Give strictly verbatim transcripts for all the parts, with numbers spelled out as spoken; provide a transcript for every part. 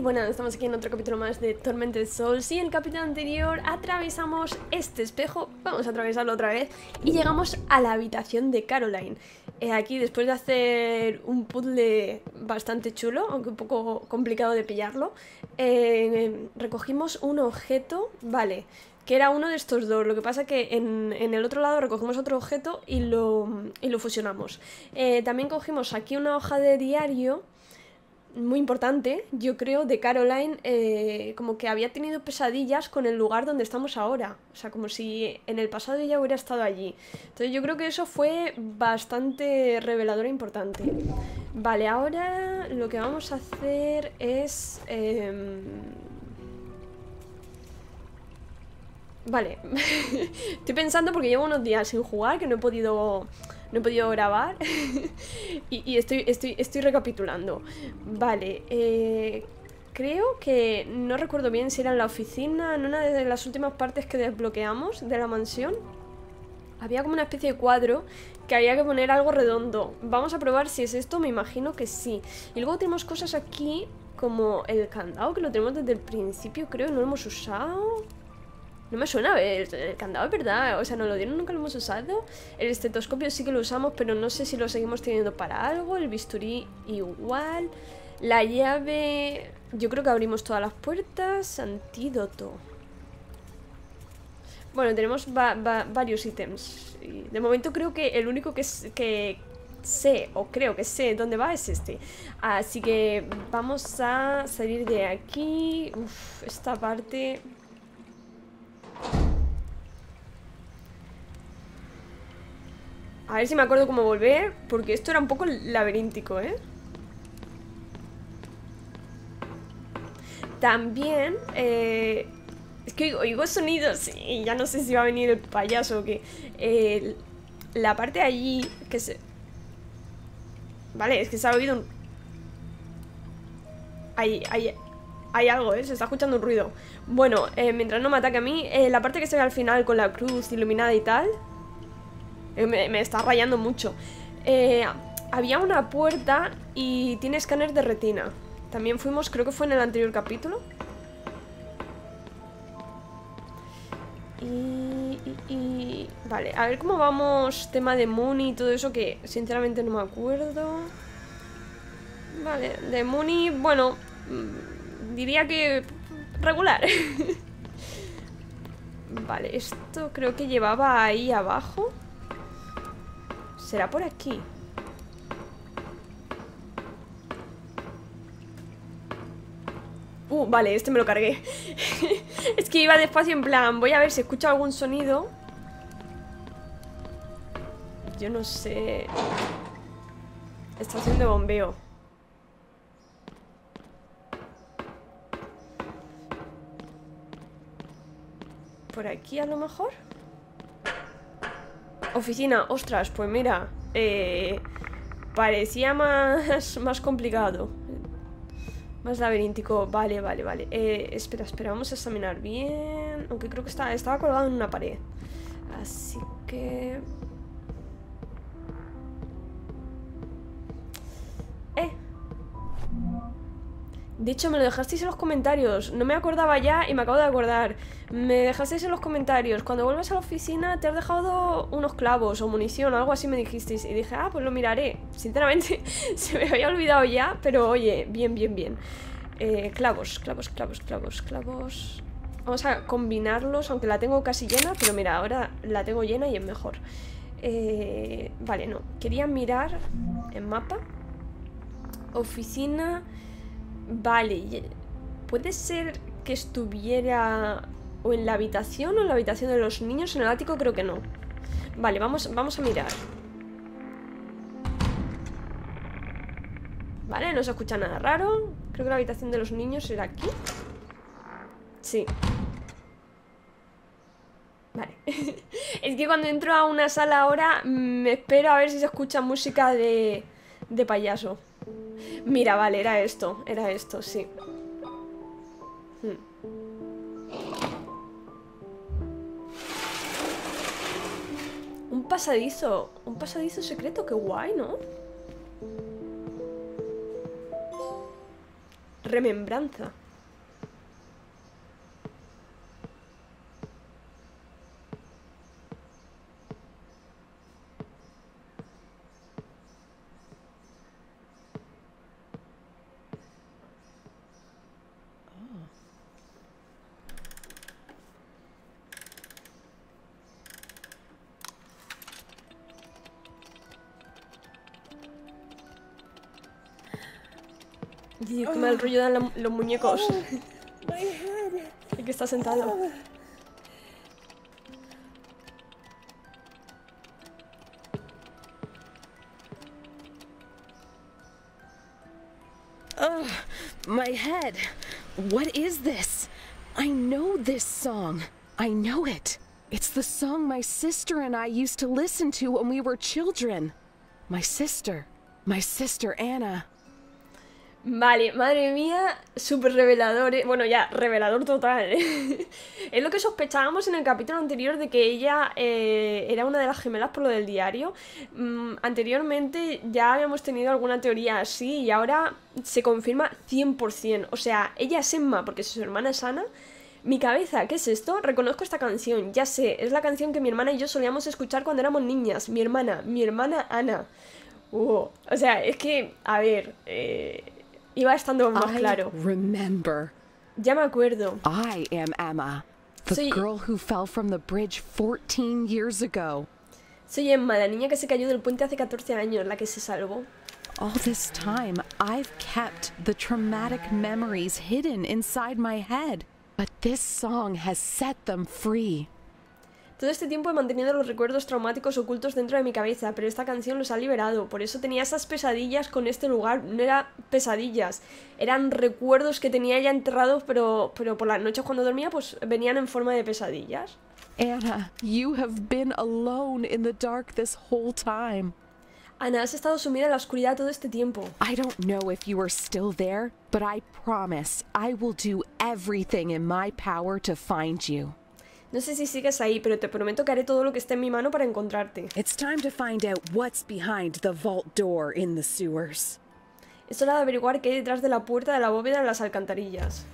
bueno, estamos aquí en otro capítulo más de Tormented Souls. Y en el capítulo anterior atravesamos este espejo, vamos a atravesarlo otra vez, y llegamos a la habitación de Caroline. eh, Aquí, después de hacer un puzzle bastante chulo, aunque un poco complicado de pillarlo, eh, recogimos un objeto, vale, que era uno de estos dos. Lo que pasa que en, en el otro lado recogimos otro objeto y lo, y lo fusionamos. eh, También cogimos aquí una hoja de diario muy importante, yo creo, de Caroline, eh, como que había tenido pesadillas con el lugar donde estamos ahora. O sea, como si en el pasado ella hubiera estado allí. Entonces yo creo que eso fue bastante revelador e importante. Vale, ahora lo que vamos a hacer es... Eh... Vale, estoy pensando porque llevo unos días sin jugar, que no he podido... No he podido grabar y, y estoy, estoy, estoy recapitulando. Vale, eh, creo que no recuerdo bien si era en la oficina, en una de las últimas partes que desbloqueamos de la mansión. Había como una especie de cuadro que había que poner algo redondo. Vamos a probar si es esto, me imagino que sí. Y luego tenemos cosas aquí como el candado, que lo tenemos desde el principio, creo, no lo hemos usado. No me suena, el, el candado es verdad, o sea, no lo dieron, nunca lo hemos usado. El estetoscopio sí que lo usamos, pero no sé si lo seguimos teniendo para algo. El bisturí igual. La llave... Yo creo que abrimos todas las puertas. Antídoto. Bueno, tenemos va va varios ítems. Y de momento creo que el único que, es, que sé, o creo que sé dónde va, es este. Así que vamos a salir de aquí. Uf, esta parte... A ver si me acuerdo cómo volver, porque esto era un poco laberíntico, ¿eh? También, eh, es que oigo, oigo sonidos y ya no sé si va a venir el payaso o qué. Eh, la parte de allí que se... Vale, es que se ha oído un... Hay, hay, hay algo, ¿eh? Se está escuchando un ruido. Bueno, eh, mientras no me ataque a mí, eh, la parte que se ve al final con la cruz iluminada y tal... Me, me está rayando mucho. eh, Había una puerta y tiene escáner de retina. También fuimos, creo que fue en el anterior capítulo. Y, y, y... Vale, a ver cómo vamos. Tema de Mooney y todo eso, que sinceramente no me acuerdo. Vale, de Mooney, bueno, diría que regular. Vale, esto creo que llevaba ahí abajo. ¿Será por aquí? Uh, vale, este me lo cargué. Es que iba despacio en plan, voy a ver si escucho algún sonido. Yo no sé. Estación de bombeo. ¿Por aquí a lo mejor? Oficina, ostras, pues mira, eh, parecía más, más complicado. Más laberíntico, vale, vale, vale. eh, Espera, espera, vamos a examinar bien. Aunque creo que estaba, estaba colgado en una pared. Así que... Eh De hecho, me lo dejasteis en los comentarios. No me acordaba ya y me acabo de acordar. Me dejasteis en los comentarios. Cuando vuelvas a la oficina te has dejado unos clavos o munición o algo así me dijisteis. Y dije, ah, pues lo miraré. Sinceramente, se me había olvidado ya. Pero oye, bien, bien, bien. eh, Clavos, clavos, clavos, clavos, clavos. Vamos a combinarlos, aunque la tengo casi llena. Pero mira, ahora la tengo llena y es mejor. eh, Vale, no. Quería mirar en mapa. Oficina... Vale, puede ser que estuviera o en la habitación o en la habitación de los niños. En el ático creo que no. Vale, vamos, vamos a mirar. Vale, no se escucha nada raro. Creo que la habitación de los niños era aquí. Sí. Vale. Es que cuando entro a una sala ahora me espero a ver si se escucha música de, de payaso. Mira, vale, era esto, era esto, sí. hmm. Un pasadizo, un pasadizo secreto, qué guay, ¿no? remembranza. Y qué mal rollo dan la, los muñecos. Y que está sentado. Ugh, my head. What is this? I know this song. I know it. It's the song my sister and I used to listen to when we were children. My sister. My sister Anna. Vale, madre mía, súper revelador, ¿eh? Bueno, ya, revelador total, ¿eh? Es lo que sospechábamos en el capítulo anterior de que ella eh, era una de las gemelas por lo del diario. Mm, anteriormente ya habíamos tenido alguna teoría así y ahora se confirma cien por cien. O sea, ella es Emma porque su hermana es Anna. Mi cabeza, ¿qué es esto? Reconozco esta canción, ya sé, es la canción que mi hermana y yo solíamos escuchar cuando éramos niñas. Mi hermana, mi hermana Ana. Uh, o sea, es que, a ver... Eh, iba estando más claro. I remember. Ya me acuerdo. I am Emma, the Soy... girl who fell from the bridge fourteen years ago. Soy Emma, la niña que se cayó del puente hace catorce años, la que se salvó. All this time, I've kept the traumatic memories hidden inside my head, but this song has set them free. Todo este tiempo he mantenido los recuerdos traumáticos ocultos dentro de mi cabeza, pero esta canción los ha liberado. Por eso tenía esas pesadillas con este lugar. No eran pesadillas, eran recuerdos que tenía ya enterrados, pero, pero por las noches cuando dormía pues venían en forma de pesadillas. Anna, you have been alone in the dark this whole time. Ana, has estado sumida en la oscuridad todo este tiempo. I don't know if you are still there, but I promise I will do everything in my power to find you. No sé si sigues ahí, pero te prometo que haré todo lo que esté en mi mano para encontrarte. It's time to find out what's behind the vault door in the sewers. Es hora de averiguar qué hay detrás de la puerta de la bóveda en las alcantarillas.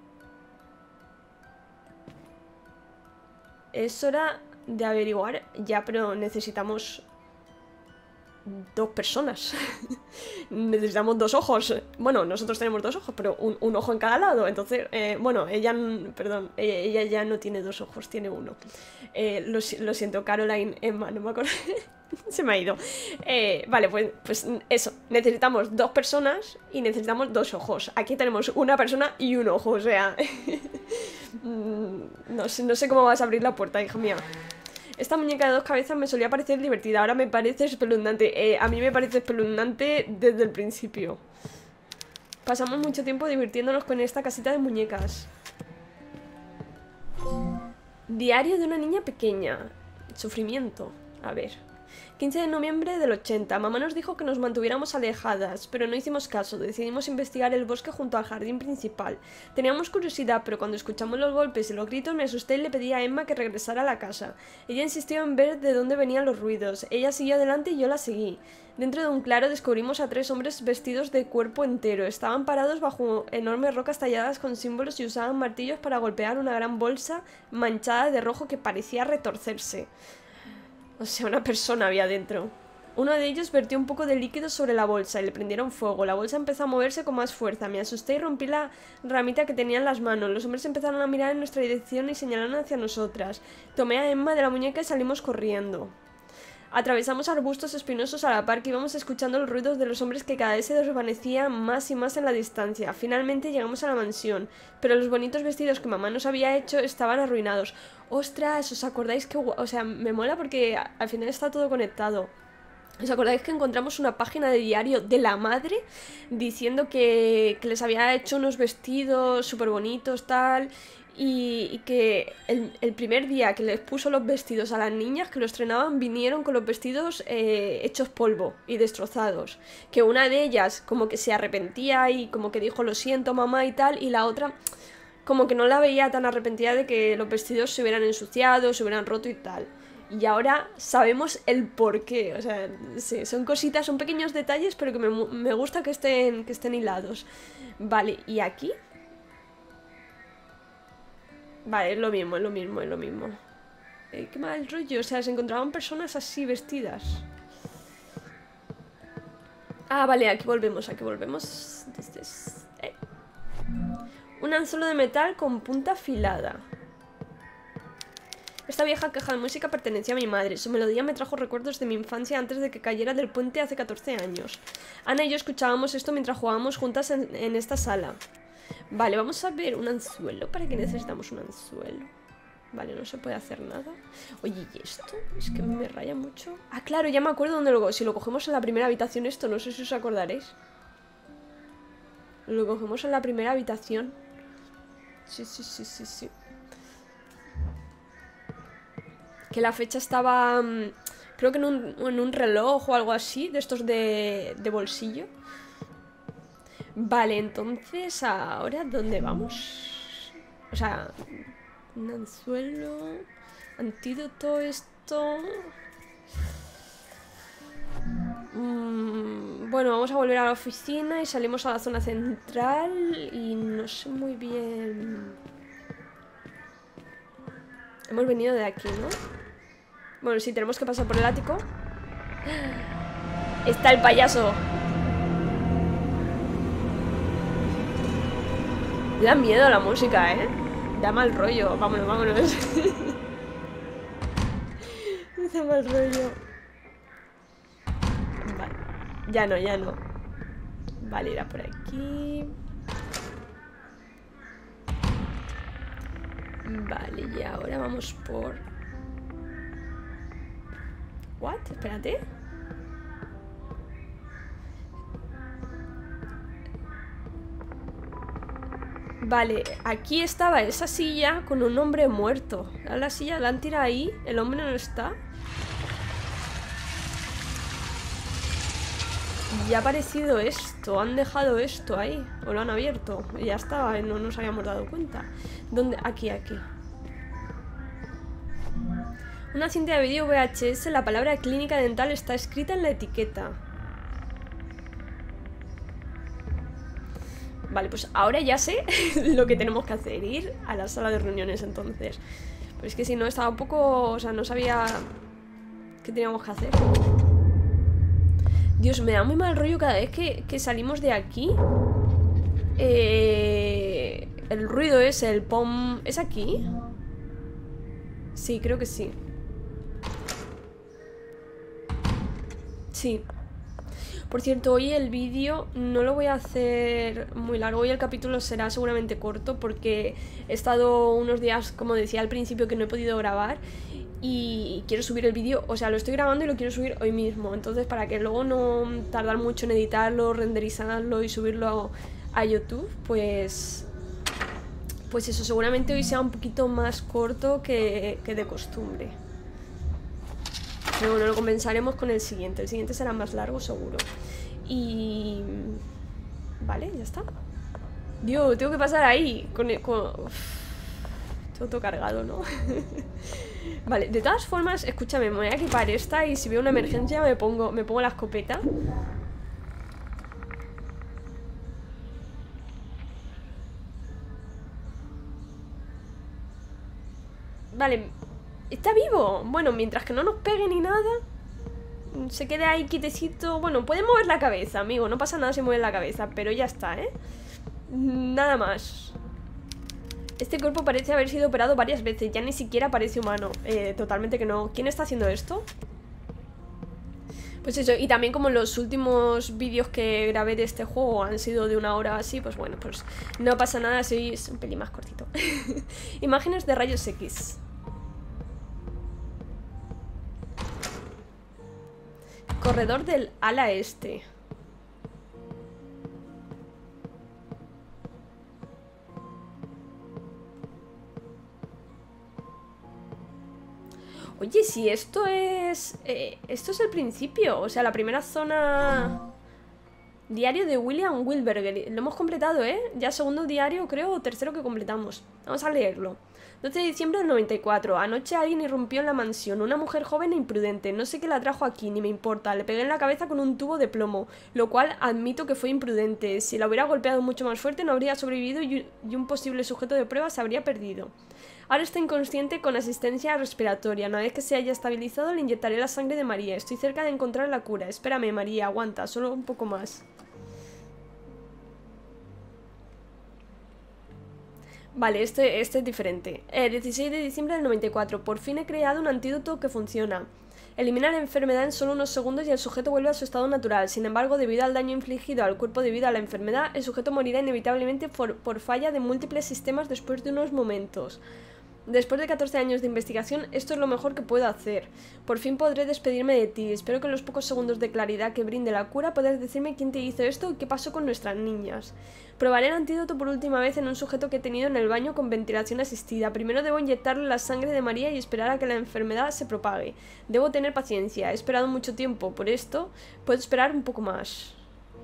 Es hora de averiguar ya, pero necesitamos dos personas. Necesitamos dos ojos. Bueno, nosotros tenemos dos ojos, pero un, un ojo en cada lado. Entonces, eh, bueno, ella, perdón, ella, ella ya no tiene dos ojos, tiene uno. Eh, lo, lo siento, Caroline, Emma, no me acuerdo. Se me ha ido. Eh, vale, pues, pues eso. Necesitamos dos personas y necesitamos dos ojos. Aquí tenemos una persona y un ojo, o sea... no sé, no sé cómo vas a abrir la puerta, hija mía. Esta muñeca de dos cabezas me solía parecer divertida, ahora me parece espeluznante. Eh, a mí me parece espeluznante desde el principio. Pasamos mucho tiempo divirtiéndonos con esta casita de muñecas. Diario de una niña pequeña. Sufrimiento. A ver. quince de noviembre del ochenta. Mamá nos dijo que nos mantuviéramos alejadas, pero no hicimos caso. Decidimos investigar el bosque junto al jardín principal. Teníamos curiosidad, pero cuando escuchamos los golpes y los gritos me asusté y le pedí a Emma que regresara a la casa. Ella insistió en ver de dónde venían los ruidos. Ella siguió adelante y yo la seguí. Dentro de un claro descubrimos a tres hombres vestidos de cuerpo entero. Estaban parados bajo enormes rocas talladas con símbolos y usaban martillos para golpear una gran bolsa manchada de rojo que parecía retorcerse. O sea, una persona había dentro. Uno de ellos vertió un poco de líquido sobre la bolsa y le prendieron fuego. La bolsa empezó a moverse con más fuerza. Me asusté y rompí la ramita que tenía en las manos. Los hombres empezaron a mirar en nuestra dirección y señalaron hacia nosotras. Tomé a Emma de la muñeca y salimos corriendo. Atravesamos arbustos espinosos a la par que íbamos escuchando los ruidos de los hombres que cada vez se desvanecían más y más en la distancia. Finalmente llegamos a la mansión, pero los bonitos vestidos que mamá nos había hecho estaban arruinados. ¡Ostras! ¿Os acordáis que... O sea, me mola porque al final está todo conectado. ¿Os acordáis que encontramos una página de diario de la madre diciendo que, que les había hecho unos vestidos súper bonitos, tal... Y, y que el, el primer día que les puso los vestidos a las niñas que lo estrenaban, vinieron con los vestidos eh, hechos polvo y destrozados. Que una de ellas como que se arrepentía y como que dijo lo siento mamá y tal, y la otra como que no la veía tan arrepentida de que los vestidos se hubieran ensuciado, se hubieran roto y tal. Y ahora sabemos el porqué. O sea, sí, son cositas, son pequeños detalles, pero que me, me gusta que estén, que estén hilados. Vale, ¿y aquí? Vale, es lo mismo, es lo mismo, es lo mismo. Eh, qué mal rollo, o sea, se encontraban personas así vestidas. Ah, vale, aquí volvemos, aquí volvemos. Desde... Eh. Un anzuelo de metal con punta afilada. Esta vieja caja de música pertenecía a mi madre. Su melodía me trajo recuerdos de mi infancia antes de que cayera del puente hace catorce años. Ana y yo escuchábamos esto mientras jugábamos juntas en, en esta sala. Vale, vamos a ver un anzuelo. ¿Para qué necesitamos un anzuelo? Vale, no se puede hacer nada. Oye, ¿y esto? Es que me raya mucho. Ah, claro, ya me acuerdo dónde lo... Si lo cogemos en la primera habitación esto, no sé si os acordaréis. Lo cogemos en la primera habitación. Sí, sí, sí, sí, sí. Que la fecha estaba... Creo que en un, en un reloj o algo así, de estos de, de bolsillo. Vale, entonces, ¿ahora dónde vamos? O sea, un anzuelo, antídoto, esto... Mm, bueno, vamos a volver a la oficina y salimos a la zona central y no sé muy bien... Hemos venido de aquí, ¿no? Bueno, sí, tenemos que pasar por el ático. Está el payaso. Da miedo la música, ¿eh? Da mal rollo. Vámonos, vámonos. Da mal rollo. Vale. Ya no, ya no. Vale, irá por aquí. Vale, y ahora vamos por... ¿What? Espérate. Vale, aquí estaba esa silla con un hombre muerto. Ahora la silla la han tirado ahí. El hombre no está. Y ha aparecido esto. Han dejado esto ahí. O lo han abierto. Y ya está, no nos habíamos dado cuenta. ¿Dónde? Aquí, aquí. Una cinta de vídeo V H S, la palabra clínica dental está escrita en la etiqueta. Vale, pues ahora ya sé lo que tenemos que hacer. Ir a la sala de reuniones entonces. Pero es que si no estaba un poco... O sea, no sabía qué teníamos que hacer. Dios, me da muy mal rollo cada vez que, que salimos de aquí. Eh, el ruido es el pom... ¿Es aquí? Sí, creo que sí. Sí. Por cierto, hoy el vídeo no lo voy a hacer muy largo. Hoy el capítulo será seguramente corto porque he estado unos días, como decía al principio, que no he podido grabar. Y quiero subir el vídeo, o sea, lo estoy grabando y lo quiero subir hoy mismo. Entonces, para que luego no tardar mucho en editarlo, renderizarlo y subirlo a YouTube, pues... Pues eso, seguramente hoy sea un poquito más corto que, que de costumbre. Pero bueno, lo compensaremos con el siguiente. El siguiente será más largo, seguro. Y... Vale, ya está. Dios, tengo que pasar ahí. Con, el, con... Uf, todo cargado, ¿no? Vale, de todas formas, escúchame, me voy a equipar esta y si veo una emergencia me pongo, me pongo la escopeta. Vale, está vivo. Bueno, mientras que no nos pegue ni nada, se quede ahí quietecito. Bueno, puede mover la cabeza, amigo. No pasa nada si mueve la cabeza, pero ya está, ¿eh? Nada más. Este cuerpo parece haber sido operado varias veces. Ya ni siquiera parece humano. eh, Totalmente que no. ¿Quién está haciendo esto? Pues eso, y también como los últimos vídeos que grabé de este juego han sido de una hora así, pues bueno, pues no pasa nada si es un pelín más cortito. Imágenes de rayos X. Corredor del ala este. Oye, si esto es... Eh, esto es el principio. O sea, la primera zona Diario de William Wilberger. Lo hemos completado, ¿eh? Ya segundo diario, creo, o tercero que completamos. Vamos a leerlo. doce de diciembre del noventa y cuatro. Anoche alguien irrumpió en la mansión. Una mujer joven e imprudente. No sé qué la trajo aquí, ni me importa. Le pegué en la cabeza con un tubo de plomo, lo cual admito que fue imprudente. Si la hubiera golpeado mucho más fuerte, no habría sobrevivido y un posible sujeto de prueba se habría perdido. Ahora está inconsciente con asistencia respiratoria. Una vez que se haya estabilizado, le inyectaré la sangre de María. Estoy cerca de encontrar la cura. Espérame, María, aguanta, solo un poco más. Vale, este, este es diferente. Eh, dieciséis de diciembre del noventa y cuatro. Por fin he creado un antídoto que funciona. Elimina la enfermedad en solo unos segundos y el sujeto vuelve a su estado natural. Sin embargo, debido al daño infligido al cuerpo debido a la enfermedad, el sujeto morirá inevitablemente por, por falla de múltiples sistemas después de unos momentos. Después de catorce años de investigación, esto es lo mejor que puedo hacer. Por fin podré despedirme de ti. Espero que en los pocos segundos de claridad que brinde la cura puedas decirme quién te hizo esto y qué pasó con nuestras niñas. Probaré el antídoto por última vez en un sujeto que he tenido en el baño con ventilación asistida. Primero debo inyectarle la sangre de María y esperar a que la enfermedad se propague. Debo tener paciencia. He esperado mucho tiempo. Por esto, puedo esperar un poco más.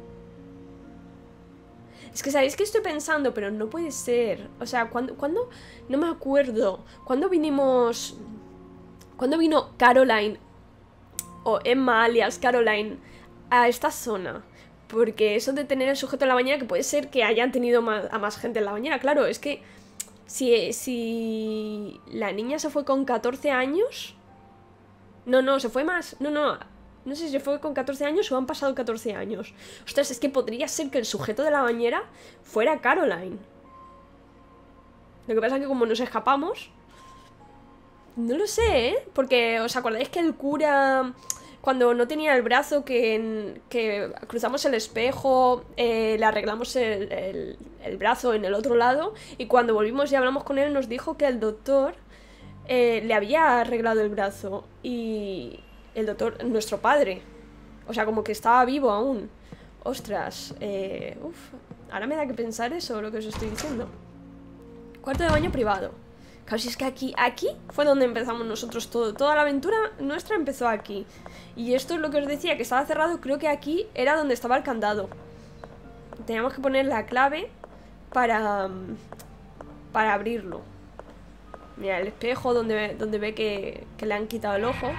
Es que sabéis que estoy pensando, pero no puede ser. O sea, ¿cuándo? ¿cuándo? No me acuerdo. ¿Cuándo vinimos? ¿Cuándo vino Caroline? O Emma alias Caroline a esta zona? Porque eso de tener el sujeto en la bañera, que puede ser que hayan tenido más, a más gente en la bañera. Claro, es que si, si la niña se fue con catorce años... No, no, se fue más... No, no... No sé si se fue con catorce años o han pasado catorce años. Ostras, es que podría ser que el sujeto de la bañera fuera Caroline. Lo que pasa es que como nos escapamos... No lo sé, ¿eh? Porque, ¿os acordáis que el cura... Cuando no tenía el brazo, que, que cruzamos el espejo, eh, le arreglamos el, el, el brazo en el otro lado, y cuando volvimos y hablamos con él nos dijo que el doctor eh, le había arreglado el brazo, y el doctor, nuestro padre, o sea, como que estaba vivo aún. Ostras, eh, uf, ahora me da que pensar eso, lo que os estoy diciendo. Cuarto de baño privado. Claro, si es que aquí, aquí fue donde empezamos nosotros todo. Toda la aventura nuestra empezó aquí. Y esto es lo que os decía, que estaba cerrado. Creo que aquí era donde estaba el candado. Teníamos que poner la clave para, para abrirlo. Mira, el espejo donde, donde ve que, que le han quitado el ojo.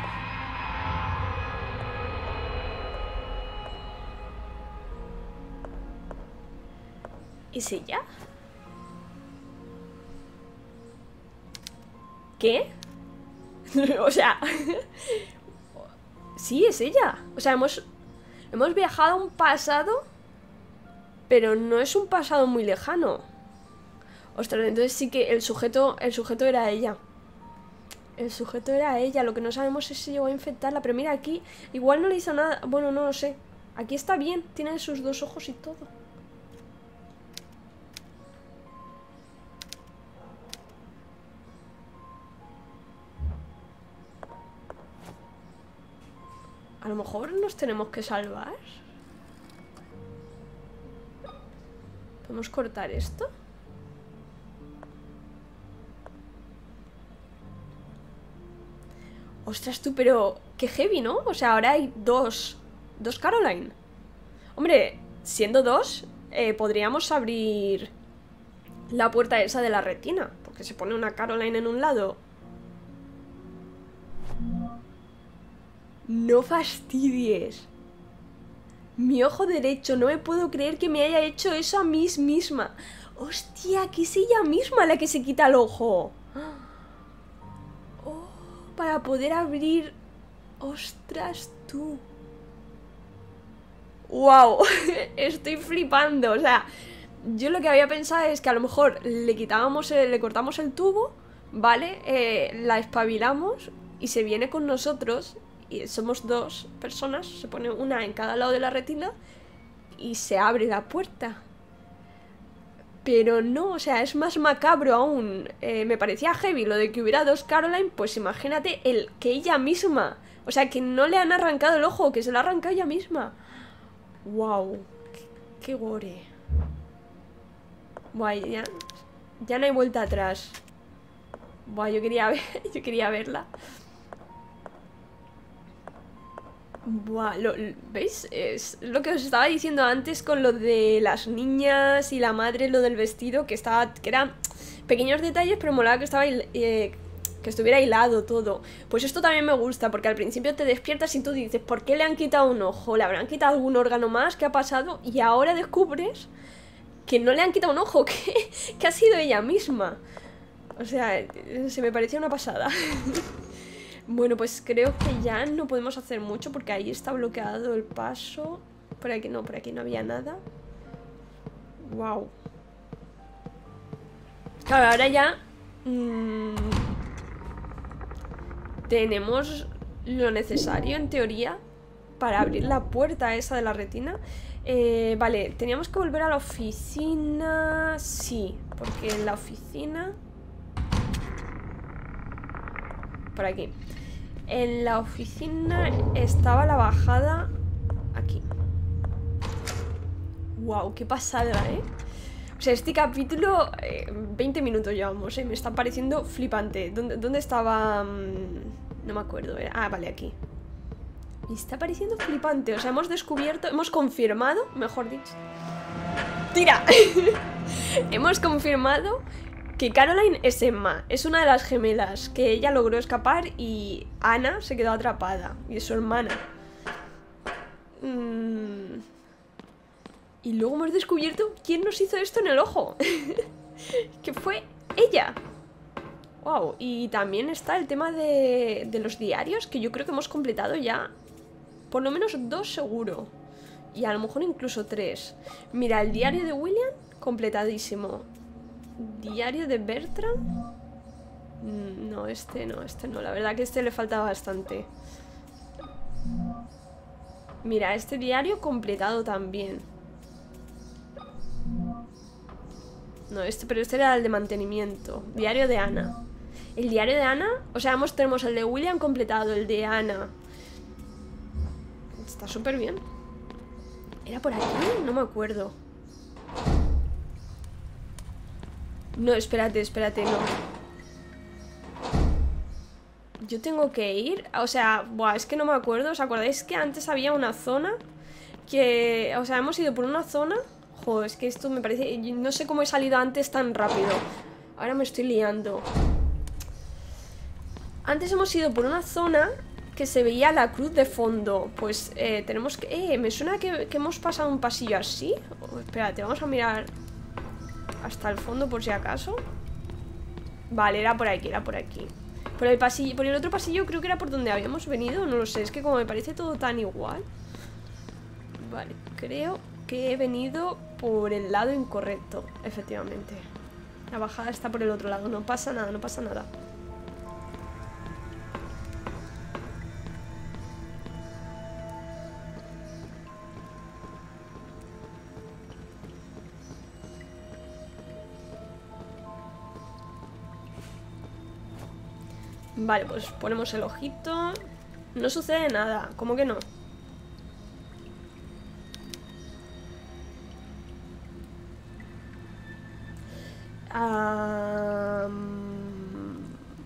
¿Y si ya? ¿Qué? O sea... Sí, es ella. O sea, hemos... Hemos viajado a un pasado... Pero no es un pasado muy lejano. Ostras, entonces sí que el sujeto... El sujeto era ella. El sujeto era ella. Lo que no sabemos es si llegó a infectarla. Pero mira, aquí... Igual no le hizo nada... Bueno, no lo sé. Aquí está bien. Tiene sus dos ojos y todo. A lo mejor nos tenemos que salvar. ¿Podemos cortar esto? Ostras tú, pero qué heavy, ¿no? O sea, ahora hay dos Dos Caroline. Hombre, siendo dos eh, podríamos abrir la puerta esa de la retina, porque se pone una Caroline en un lado. No fastidies. Mi ojo derecho, no me puedo creer que me haya hecho eso a mí misma. Hostia, que es ella misma la que se quita el ojo. Oh, para poder abrir... Ostras, tú. Wow, estoy flipando. O sea, yo lo que había pensado es que a lo mejor le quitábamos, el, le cortamos el tubo, ¿vale? Eh, la espabilamos y se viene con nosotros... Y somos dos personas, se pone una en cada lado de la retina y se abre la puerta. Pero no, o sea, es más macabro aún. Eh, me parecía heavy lo de que hubiera dos Caroline, pues imagínate el que ella misma. O sea, que no le han arrancado el ojo, que se lo ha arrancado ella misma. Wow, qué, qué gore. Buah, ya, ya no hay vuelta atrás. Buah, yo quería ver, yo quería verla. Buah, lo, ¿veis? Es lo que os estaba diciendo antes con lo de las niñas y la madre, lo del vestido, que estaba, que eran pequeños detalles, pero molaba que estaba eh, que estuviera hilado todo. Pues esto también me gusta, porque al principio te despiertas y tú dices, ¿por qué le han quitado un ojo? ¿Le habrán quitado algún órgano más? ¿Qué ha pasado? Y ahora descubres que no le han quitado un ojo, que, que ha sido ella misma. O sea, se me parecía una pasada. Bueno, pues creo que ya no podemos hacer mucho porque ahí está bloqueado el paso. Por aquí no, por aquí no había nada. Wow. Claro, ahora ya mmm, tenemos lo necesario, en teoría, para abrir la puerta esa de la retina. eh, Vale, teníamos que volver a la oficina. Sí, porque en la oficina... Por aquí. En la oficina estaba la bajada aquí. Wow, qué pasada, ¿eh? O sea, este capítulo, eh, veinte minutos llevamos, ¿eh? Me está pareciendo flipante. ¿Dónde, dónde estaba? No me acuerdo, ¿eh? Ah, vale, aquí. Me está pareciendo flipante. O sea, hemos descubierto, hemos confirmado, mejor dicho. ¡Tira! Hemos confirmado que Caroline es Emma, es una de las gemelas, que ella logró escapar y Anna se quedó atrapada, y es su hermana. Mm. Y luego hemos descubierto quién nos hizo esto en el ojo. Que fue ella. Wow, y también está el tema de, de los diarios, que yo creo que hemos completado ya por lo menos dos seguro. Y a lo mejor incluso tres. Mira, el diario de William, completadísimo. Diario de Bertrand. No, este no, este no. La verdad que este le falta bastante. Mira, este diario completado también. No, este, pero este era el de mantenimiento. Diario de Anna. El diario de Anna, o sea, hemos, tenemos el de William completado, el de Anna. Está súper bien. ¿Era por aquí? No me acuerdo. No, espérate, espérate, no. Yo tengo que ir, o sea, buah, es que no me acuerdo. ¿Os acordáis que antes había una zona? Que, o sea, hemos ido por una zona. Joder, es que esto me parece... No sé cómo he salido antes tan rápido. Ahora me estoy liando. Antes hemos ido por una zona que se veía la cruz de fondo. Pues eh, tenemos que... Eh, me suena que, que hemos pasado un pasillo así. Oh, espérate, vamos a mirar hasta el fondo por si acaso. Vale, era por aquí, era por aquí. Por el pasillo, por el otro pasillo creo que era por donde habíamos venido. No lo sé, es que como me parece todo tan igual. Vale, creo que he venido por el lado incorrecto. Efectivamente. La bajada está por el otro lado. No pasa nada, no pasa nada. Vale, pues ponemos el ojito. No sucede nada, ¿cómo que no? Um...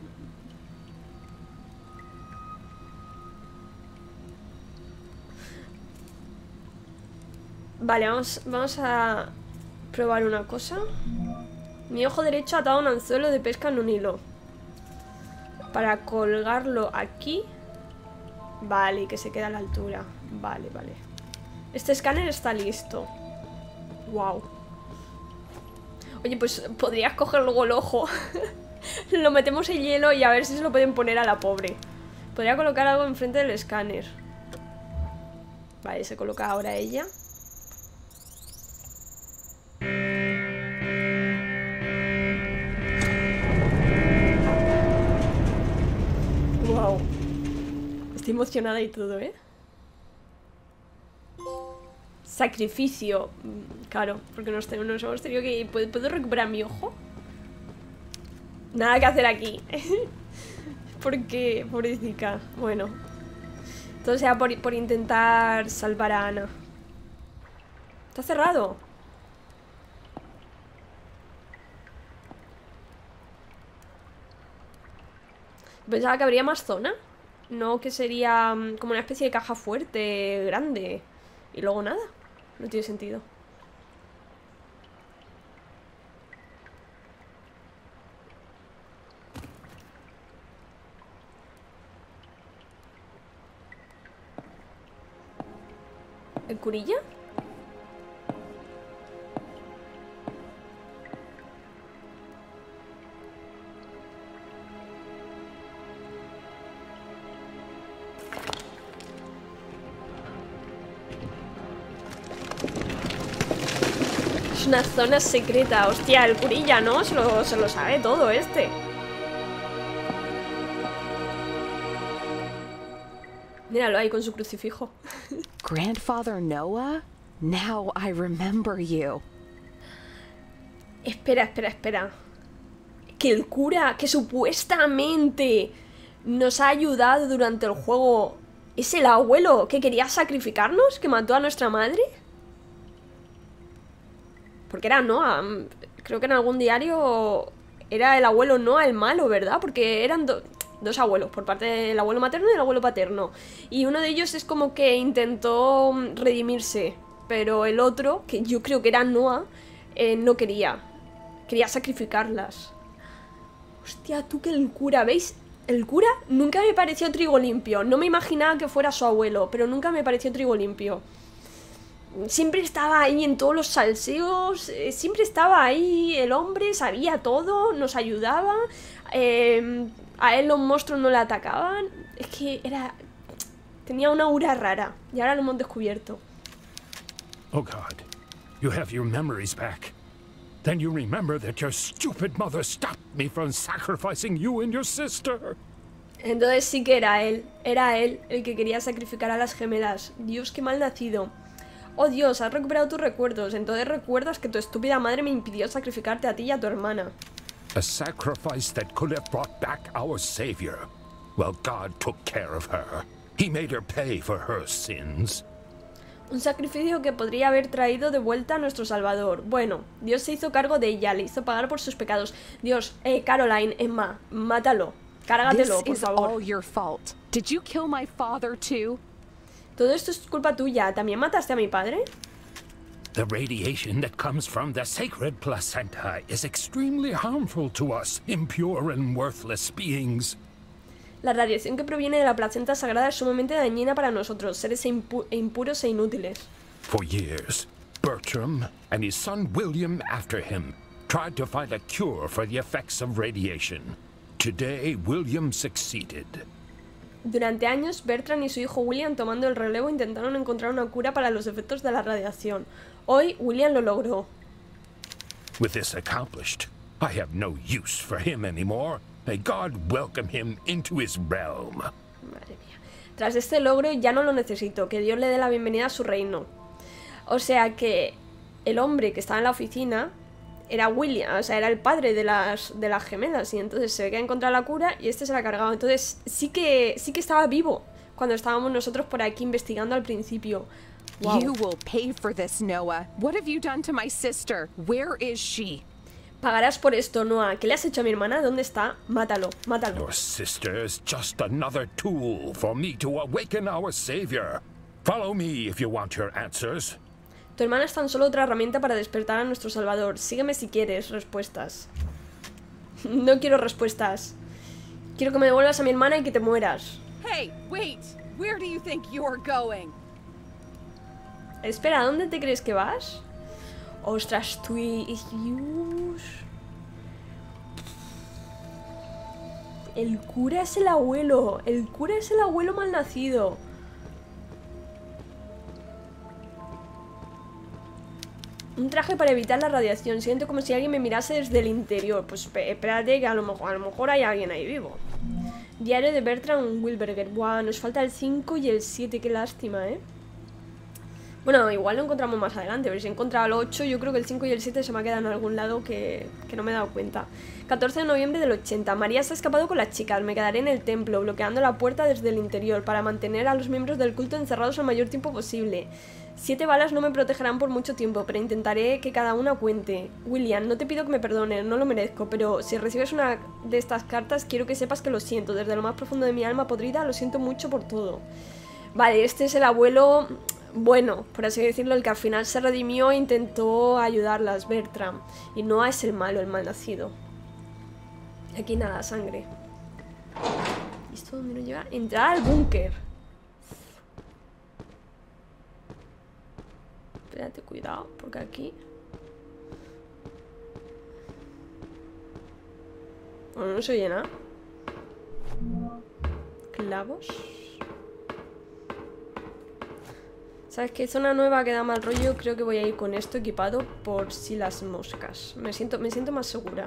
Vale, vamos, vamos a probar una cosa. Mi ojo derecho atado a un anzuelo de pesca en un hilo. Para colgarlo aquí. Vale, que se queda a la altura. Vale, vale. Este escáner está listo. Wow. Oye, pues podrías coger luego el ojo. Lo metemos en hielo y a ver si se lo pueden poner a la pobre. Podría colocar algo enfrente del escáner. Vale, se coloca ahora ella. Wow. Estoy emocionada y todo, ¿eh? Sacrificio. Claro, porque nos, ten nos hemos tenido que... ¿Puedo, ¿Puedo recuperar mi ojo? Nada que hacer aquí. Porque, pobrecita. Bueno. Todo sea por, por intentar salvar a Anna. Está cerrado. Pensaba que habría más zona. No que sería mm, como una especie de caja fuerte, grande. Y luego nada. No tiene sentido. ¿El curilla? Es una zona secreta. Hostia, el curilla, ¿no? Se lo, se lo sabe todo este. Míralo ahí con su crucifijo. Grandfather Noah? Now I remember you. Espera, espera, espera. Que el cura, que supuestamente nos ha ayudado durante el juego, ¿es el abuelo que quería sacrificarnos? ¿Que mató a nuestra madre? Porque era Noah. Creo que en algún diario era el abuelo Noah el malo, ¿verdad? Porque eran do dos abuelos, por parte del abuelo materno y el abuelo paterno. Y uno de ellos es como que intentó redimirse, pero el otro, que yo creo que era Noah, eh, no quería. Quería sacrificarlas. Hostia, tú que el cura, ¿veis? El cura nunca me pareció trigo limpio. No me imaginaba que fuera su abuelo, pero nunca me pareció trigo limpio. Siempre estaba ahí en todos los salseos, eh, siempre estaba ahí el hombre, sabía todo, nos ayudaba, eh, a él los monstruos no le atacaban. Es que era... tenía una aura rara, y ahora lo hemos descubierto. Oh God, you have your memories back. Then you remember that your stupid mother stopped me from sacrificing you and your sister. Entonces sí que era él, era él el que quería sacrificar a las gemelas. Dios, qué mal nacido. Oh Dios, has recuperado tus recuerdos. Entonces recuerdas que tu estúpida madre me impidió sacrificarte a ti y a tu hermana. A sacrifice that could have brought back our Savior. Well, God took care of her. He made her pay for her sins. Un sacrificio que podría haber traído de vuelta a nuestro Salvador. Bueno, Dios se hizo cargo de ella, le hizo pagar por sus pecados. Dios, eh, Caroline, Emma, mátalo. Cárgatelo, por favor. All your fault. Did you kill my father too? Todo esto es culpa tuya. ¿También mataste a mi padre? The radiation that comes from the sacred placenta is extremely harmful to us, impure and worthless beings. La radiación que proviene de la placenta sagrada es sumamente dañina para nosotros, seres impu impuros e inútiles. For years, Bertram and his son William after him tried to find a cure for the effects of radiation. Today, William succeeded. Durante años, Bertrand y su hijo William, tomando el relevo, intentaron encontrar una cura para los efectos de la radiación. Hoy, William lo logró. With this accomplished, I have no use for him anymore. May God welcome him into his realm. Madre mía. Tras este logro, ya no lo necesito. Que Dios le dé la bienvenida a su reino. O sea que el hombre que estaba en la oficina era William, o sea, era el padre de las, de las gemelas. Y entonces se ve que ha encontrado la cura y este se la ha cargado. Entonces sí que, sí que estaba vivo cuando estábamos nosotros por aquí investigando al principio. Wow. You will pay for this, Noah. What have you done to my sister? Where is she? Pagarás por esto, Noah. ¿Qué le has hecho a mi hermana? ¿Dónde está? Mátalo, mátalo. Your sister is just another tool for me to awaken our Savior. Follow me if you want your answers. Tu hermana es tan solo otra herramienta para despertar a nuestro Salvador. Sígueme si quieres respuestas. No quiero respuestas. Quiero que me devuelvas a mi hermana y que te mueras. Hey, wait. Where do you think you're going? Espera, ¿dónde te crees que vas? Ostras, tú y... Dios. El cura es el abuelo. El cura es el abuelo malnacido. Un traje para evitar la radiación. Siento como si alguien me mirase desde el interior. Pues espérate que a lo mejor, a lo mejor hay alguien ahí vivo. Diario de Bertrand Wilberger. Buah, nos falta el cinco y el siete. Qué lástima, ¿eh? Bueno, igual lo encontramos más adelante. Pero si he encontrado el ocho, yo creo que el cinco y el siete se me ha quedado en algún lado que, que no me he dado cuenta. catorce de noviembre del ochenta. María se ha escapado con las chicas. Me quedaré en el templo, bloqueando la puerta desde el interior para mantener a los miembros del culto encerrados el mayor tiempo posible. Siete balas no me protegerán por mucho tiempo, pero intentaré que cada una cuente. William, no te pido que me perdones, no lo merezco, pero si recibes una de estas cartas, quiero que sepas que lo siento. Desde lo más profundo de mi alma podrida, lo siento mucho por todo. Vale, este es el abuelo bueno, por así decirlo, el que al final se redimió e intentó ayudarlas, Bertram. Y Noah es el malo, el malnacido. Aquí nada, sangre. ¿Y esto dónde nos lleva? Entrar al búnker. Espérate, cuidado, porque aquí... Bueno, no se oye nada. Clavos. ¿Sabes qué? Zona nueva que da mal rollo. Creo que voy a ir con esto equipado por si las moscas. Me siento, me siento más segura.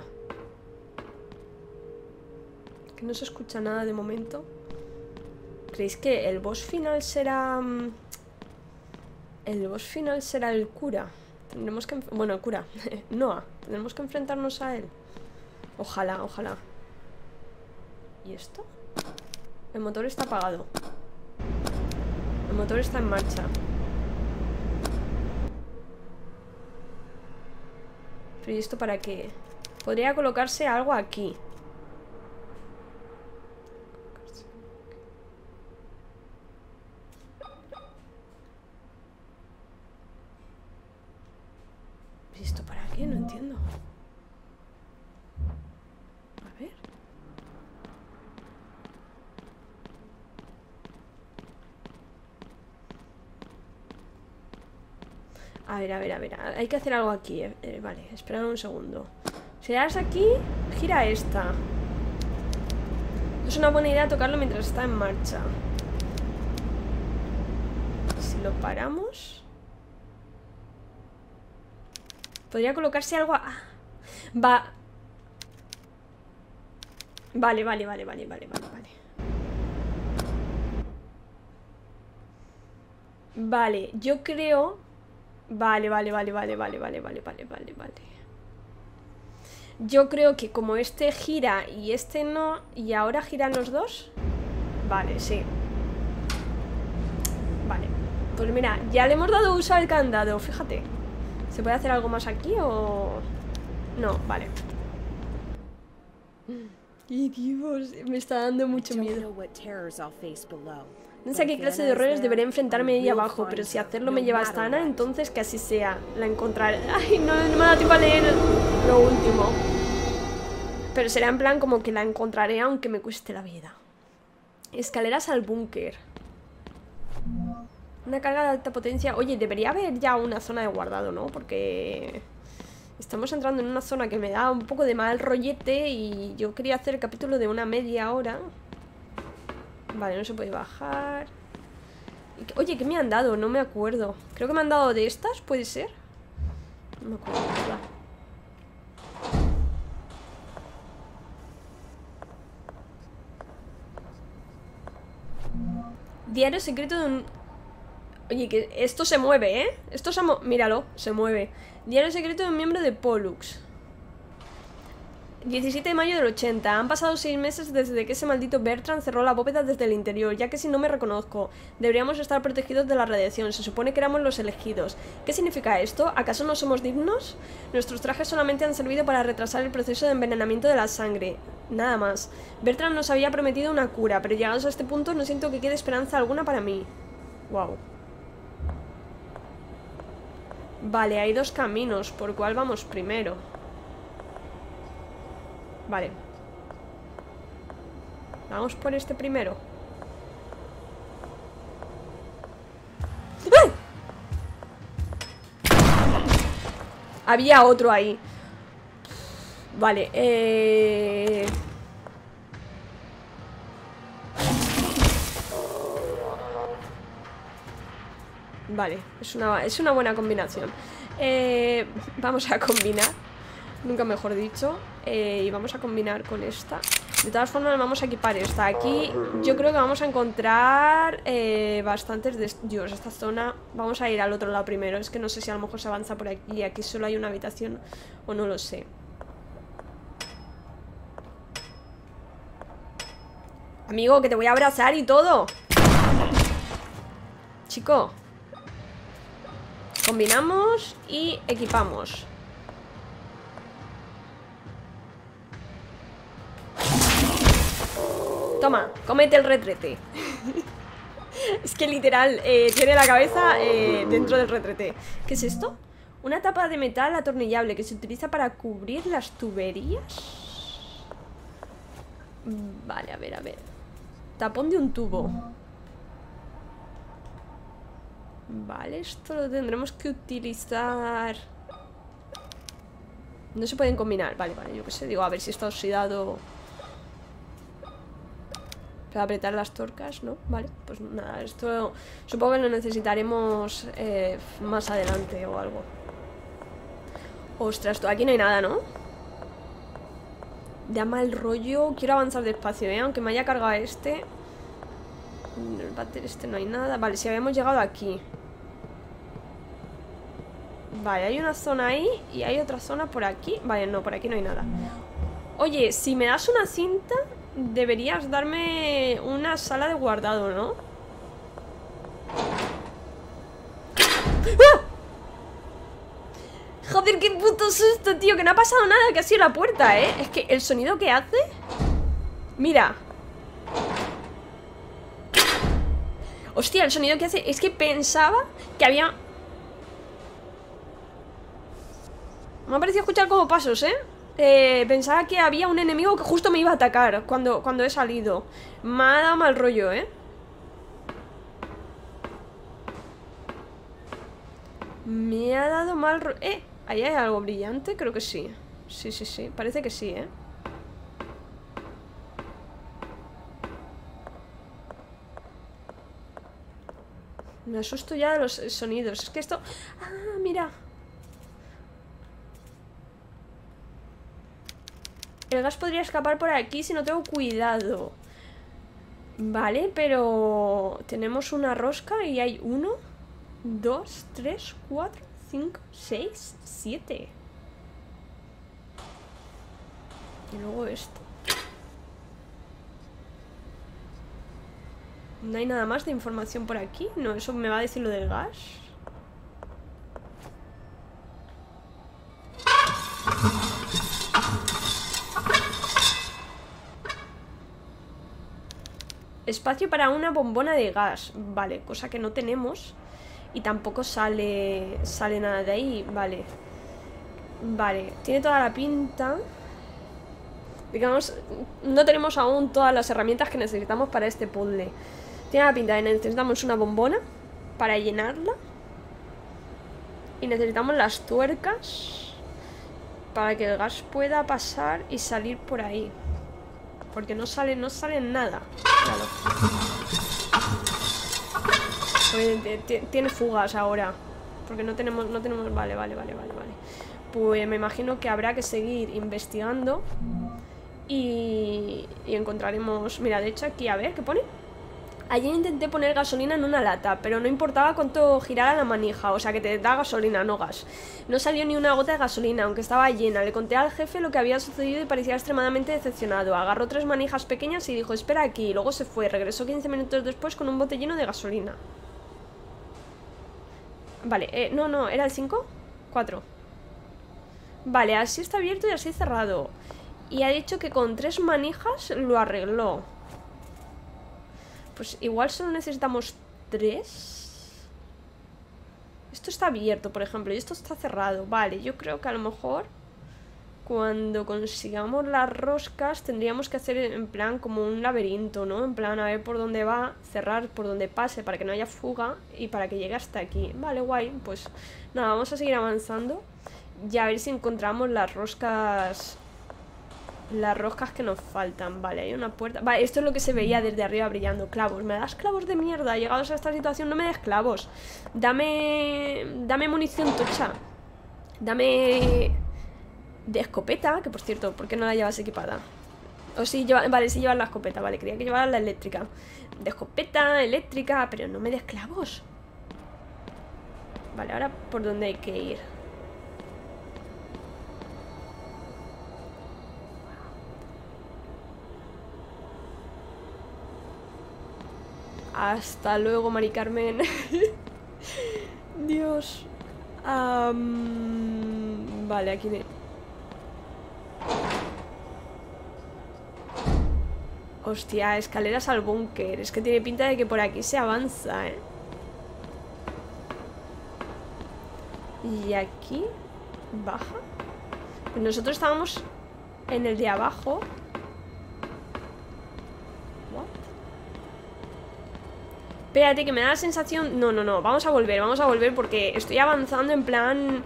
Que no se escucha nada de momento. ¿Creéis que el boss final será... El boss final será el cura? Tendremos que... Bueno, el cura. Noah. Tendremos que enfrentarnos a él. Ojalá, ojalá. ¿Y esto? El motor está apagado. El motor está en marcha. ¿Pero y esto para qué? Podría colocarse algo aquí. ¿Y esto para qué? No entiendo. A ver. A ver, a ver, a ver. Hay que hacer algo aquí. Eh, eh, vale, esperad un segundo. Si le das aquí, gira esta. Es una buena idea tocarlo mientras está en marcha. Si lo paramos... Podría colocarse algo... Ah, va... Vale, vale, vale, vale, vale, vale, vale. Vale, yo creo... Vale, vale, vale, vale, vale, vale, vale, vale, vale, vale. Yo creo que como este gira y este no, y ahora giran los dos. Vale, sí. Vale. Pues mira, ya le hemos dado uso al candado, fíjate. ¿Se puede hacer algo más aquí o...? No, vale. Y Dios, me está dando mucho miedo. No sé a qué clase de horrores deberé enfrentarme ahí abajo, pero si hacerlo me lleva hasta Ana, entonces que así sea. La encontraré. Ay, no, no me da tiempo a leer lo último. Pero será en plan como que la encontraré aunque me cueste la vida. Escaleras al búnker. Una carga de alta potencia. Oye, debería haber ya una zona de guardado, ¿no? Porque estamos entrando en una zona que me da un poco de mal rollete y yo quería hacer el capítulo de una media hora. Vale, no se puede bajar. Oye, ¿qué me han dado? No me acuerdo. Creo que me han dado de estas, ¿puede ser? No me acuerdo, ¿verdad? Diario secreto de un... Oye, que esto se mueve, ¿eh? Esto se mo... Míralo, se mueve. Diario secreto de un miembro de Pollux. diecisiete de mayo del ochenta. Han pasado seis meses desde que ese maldito Bertram cerró la bóveda desde el interior, ya que si no me reconozco, deberíamos estar protegidos de la radiación. Se supone que éramos los elegidos. ¿Qué significa esto? ¿Acaso no somos dignos? Nuestros trajes solamente han servido para retrasar el proceso de envenenamiento de la sangre. Nada más. Bertram nos había prometido una cura, pero llegados a este punto no siento que quede esperanza alguna para mí. Wow. Vale, hay dos caminos. ¿Por cuál vamos primero? Vale. Vamos por este primero. ¡Ay! Había otro ahí. Vale, eh... Vale, es una, es una buena combinación. eh, Vamos a combinar. Nunca mejor dicho. eh, Y vamos a combinar con esta. De todas formas vamos a equipar esta. Aquí yo creo que vamos a encontrar eh, bastantes de... Dios, esta zona. Vamos a ir al otro lado primero. Es que no sé si a lo mejor se avanza por aquí. Aquí solo hay una habitación o no lo sé. Amigo, que te voy a abrazar y todo. Chico. Combinamos y equipamos. Toma, cómete el retrete. Es que literal, eh, tiene la cabeza eh, dentro del retrete. ¿Qué es esto? Una tapa de metal atornillable que se utiliza para cubrir las tuberías. Vale, a ver, a ver. Tapón de un tubo. Vale, esto lo tendremos que utilizar. No se pueden combinar. Vale, vale, yo qué sé. Digo, a ver si está oxidado. Para apretar las torcas, ¿no? Vale, pues nada, esto supongo que lo necesitaremos eh, más adelante o algo. Ostras, aquí no hay nada, ¿no? Da mal rollo. Quiero avanzar despacio, ¿eh? Aunque me haya cargado este. En el váter este no hay nada. Vale, si habíamos llegado aquí. Vale, hay una zona ahí y hay otra zona por aquí. Vale, no, por aquí no hay nada. Oye, si me das una cinta, deberías darme una sala de guardado, ¿no? ¡Ah! Joder, qué puto susto, tío. Que no ha pasado nada, que ha sido la puerta, ¿eh? Es que el sonido que hace... Mira. Hostia, el sonido que hace... Es que pensaba que había... Me ha parecido escuchar como pasos, ¿eh? Eh, pensaba que había un enemigo que justo me iba a atacar cuando, cuando he salido. Me ha dado mal rollo, ¿eh? Me ha dado mal rollo. Eh, ¿ahí hay algo brillante? Creo que sí. Sí, sí, sí, parece que sí, ¿eh? Me asusto ya de los sonidos. Es que esto... Ah, mira. El gas podría escapar por aquí si no tengo cuidado. Vale, pero... Tenemos una rosca y hay uno, dos, tres, cuatro, cinco, seis, siete. Y luego esto. ¿No hay nada más de información por aquí? No, eso me va a decir lo del gas. Espacio para una bombona de gas. Vale, cosa que no tenemos. Y tampoco sale sale nada de ahí. Vale. Vale, tiene toda la pinta. Digamos, no tenemos aún todas las herramientas que necesitamos para este puzzle. Tiene la pinta de que necesitamos una bombona para llenarla. Y necesitamos las tuercas para que el gas pueda pasar y salir por ahí. Porque no sale, no sale nada. Claro. Tiene fugas ahora. Porque no tenemos, no tenemos. Vale, vale, vale, vale, vale. Pues me imagino que habrá que seguir investigando. Y, y encontraremos. Mira, de hecho aquí, a ver, ¿qué pone? Ayer intenté poner gasolina en una lata, pero no importaba cuánto girara la manija, o sea que te da gasolina, no gas. No salió ni una gota de gasolina, aunque estaba llena. Le conté al jefe lo que había sucedido y parecía extremadamente decepcionado. Agarró tres manijas pequeñas y dijo, espera aquí, y luego se fue. Regresó quince minutos después con un bote lleno de gasolina. Vale, eh, no, no, ¿era el cinco? cuatro. Vale, así está abierto y así cerrado. Y ha dicho que con tres manijas lo arregló. Pues igual solo necesitamos tres. Esto está abierto, por ejemplo, y esto está cerrado. Vale, yo creo que a lo mejor cuando consigamos las roscas tendríamos que hacer en plan como un laberinto, ¿no? En plan a ver por dónde va, cerrar por donde pase para que no haya fuga y para que llegue hasta aquí. Vale, guay, pues nada, vamos a seguir avanzando y a ver si encontramos las roscas... Las roscas que nos faltan. Vale, hay una puerta. Vale, esto es lo que se veía desde arriba brillando. Clavos, ¿me das clavos de mierda? Llegados a esta situación no me des clavos. Dame... Dame munición tocha. Dame... De escopeta, que por cierto, ¿por qué no la llevas equipada? O sí, lleva... Vale, sí llevas la escopeta. Vale, creía que llevabas la eléctrica. De escopeta, eléctrica, pero no me des clavos. Vale, ahora ¿por dónde hay que ir? Hasta luego, Mari Carmen. Dios. Um, vale, aquí... Ne... Hostia, escaleras al búnker. Es que tiene pinta de que por aquí se avanza, ¿eh? Y aquí... baja. Pues nosotros estábamos en el de abajo. What? Espérate, que me da la sensación... No, no, no, vamos a volver, vamos a volver porque estoy avanzando en plan...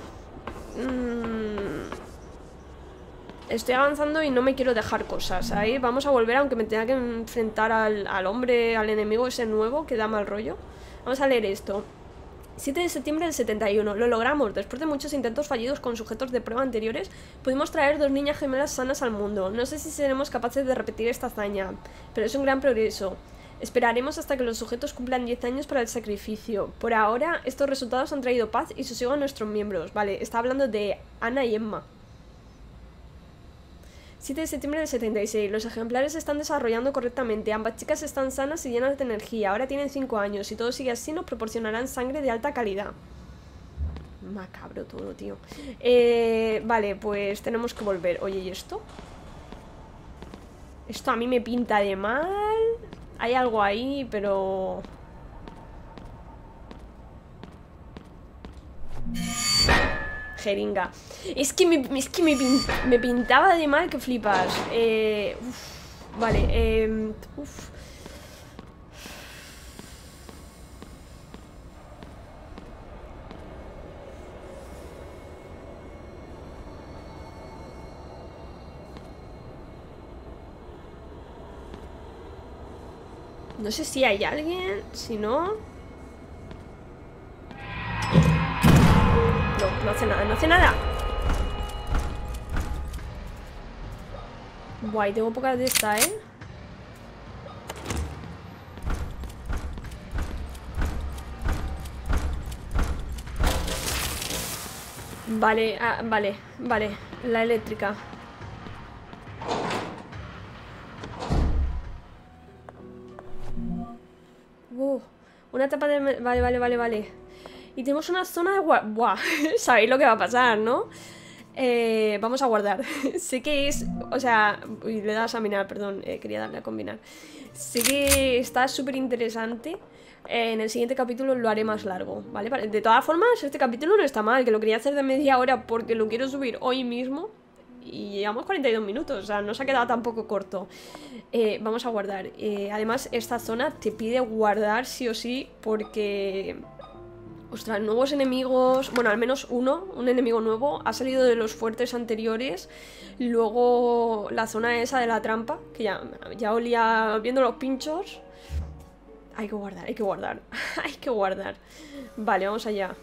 Mmm... Estoy avanzando y no me quiero dejar cosas. Ahí vamos a volver, aunque me tenga que enfrentar al, al hombre, al enemigo ese nuevo que da mal rollo. Vamos a leer esto. siete de septiembre del setenta y uno. Lo logramos. Después de muchos intentos fallidos con sujetos de prueba anteriores, pudimos traer dos niñas gemelas sanas al mundo. No sé si seremos capaces de repetir esta hazaña, pero es un gran progreso. Esperaremos hasta que los sujetos cumplan diez años para el sacrificio. Por ahora, estos resultados han traído paz y sosiego a nuestros miembros. Vale, está hablando de Ana y Emma. siete de septiembre del setenta y seis. Los ejemplares se están desarrollando correctamente. Ambas chicas están sanas y llenas de energía. Ahora tienen cinco años. Si todo sigue así, nos proporcionarán sangre de alta calidad. Macabro todo, tío. Eh, vale, pues tenemos que volver. Oye, ¿y esto? Esto a mí me pinta de mal. Hay algo ahí, pero... jeringa. Es que me, es que me, pin, me pintaba de mal que flipas. Eh, uf, vale, eh, uf. No sé si hay alguien, si no... No, no hace nada, no hace nada. Guay, tengo pocas de esta, ¿eh? Vale, ah, vale, vale. La eléctrica. Uh, una tapa de... Vale, vale, vale, vale. Y tenemos una zona de... Buah, sabéis lo que va a pasar, ¿no? Eh, vamos a guardar. Sé que es... O sea... Uy, le das a minar, perdón. Eh, quería darle a combinar. Sé que está súper interesante. Eh, en el siguiente capítulo lo haré más largo, ¿vale? De todas formas, este capítulo no está mal. Que lo quería hacer de media hora porque lo quiero subir hoy mismo. Y llevamos cuarenta y dos minutos. O sea, no se ha quedado tampoco corto. Eh, vamos a guardar. Eh, además, esta zona te pide guardar sí o sí porque... Ostras, nuevos enemigos, bueno, al menos uno, un enemigo nuevo, ha salido de los fuertes anteriores. Luego la zona esa de la trampa, que ya, ya olía viendo los pinchos. Hay que guardar, hay que guardar, hay que guardar. Vale, vamos allá.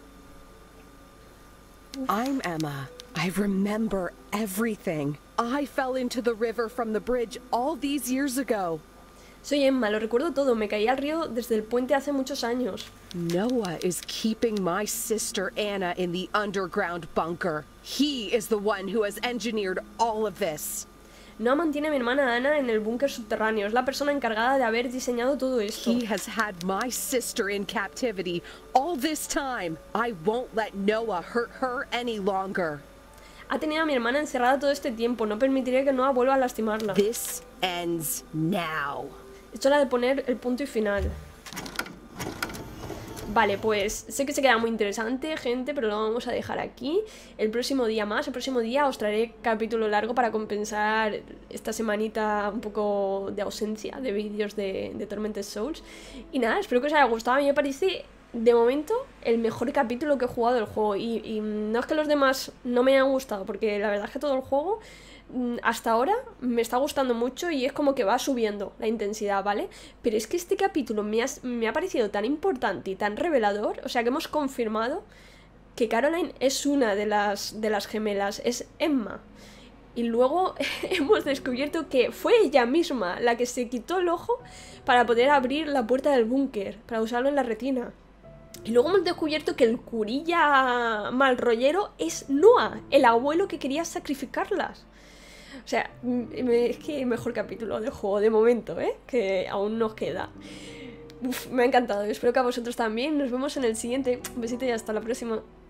I'm Emma. I remember everything. I fell into the river from the bridge all these years ago. Soy Emma, lo recuerdo todo. Me caí al río desde el puente hace muchos años. Noah is keeping my sister Anna in the underground bunker. He is the one who has engineered all of this. Noah mantiene a mi hermana Ana en el búnker subterráneo. Es la persona encargada de haber diseñado todo esto. He has had my sister in captivity all this time. I won't let Noah hurt her any longer. Ha tenido a mi hermana encerrada todo este tiempo. No permitiré que Noah vuelva a lastimarla. This ends now. Es hora de poner el punto y final. Vale, pues sé que se queda muy interesante, gente, pero lo vamos a dejar aquí. El próximo día más, el próximo día os traeré capítulo largo para compensar esta semanita un poco de ausencia de vídeos de, de Tormented Souls. Y nada, espero que os haya gustado. A mí me parece, de momento, el mejor capítulo que he jugado del juego. Y, y no es que los demás no me hayan gustado, porque la verdad es que todo el juego... hasta ahora me está gustando mucho y es como que va subiendo la intensidad, ¿vale? Pero es que este capítulo me ha, me ha parecido tan importante y tan revelador, o sea que hemos confirmado que Caroline es una de las, de las gemelas, es Emma. Y luego hemos descubierto que fue ella misma la que se quitó el ojo para poder abrir la puerta del búnker, para usarlo en la retina. Y luego hemos descubierto que el curilla mal rollero es Noah, el abuelo que quería sacrificarlas. O sea, es que mejor capítulo del juego de momento, ¿eh? Que aún nos queda. Uf, me ha encantado, espero que a vosotros también. Nos vemos en el siguiente. Un besito y hasta la próxima.